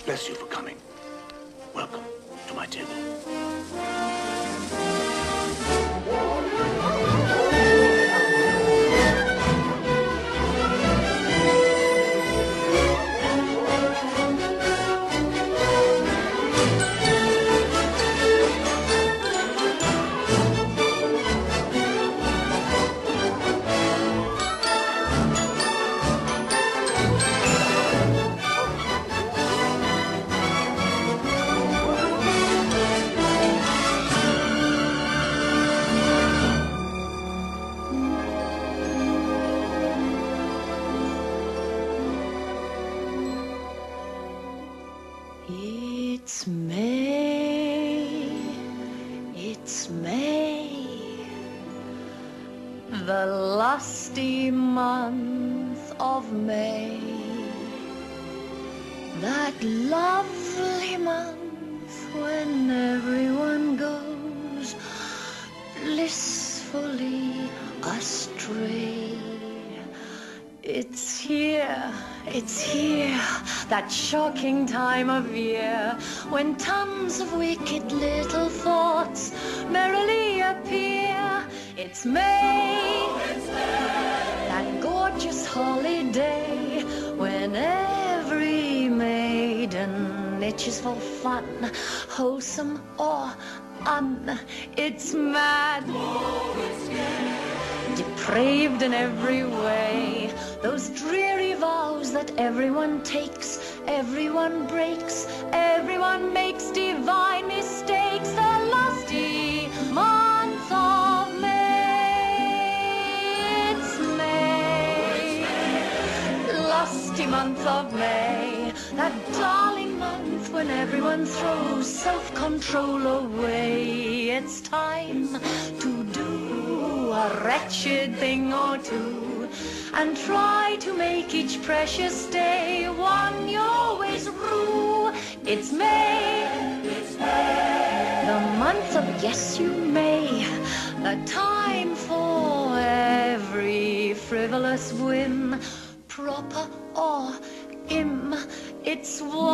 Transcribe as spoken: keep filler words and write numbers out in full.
bless you for coming. Welcome to my table. It's May, it's May, the lusty month of May, that lovely month when everyone goes blissfully astray. It's here, it's here, that shocking time of year when tons of wicked little thoughts merrily appear. It's May, oh, it's May, that gorgeous holiday when every maiden itches for fun, wholesome or un. It's mad, oh, it's gay, depraved in every way. Those dreary vows that everyone takes, everyone breaks, everyone makes divine mistakes. The lusty month of May, it's May, lusty month of May, that darling month when everyone throws self-control away. It's time to do a wretched thing or two and try to make each precious day one you always rue. It's May, it's May, the month of yes you may, the time for every frivolous whim, proper or im. It's one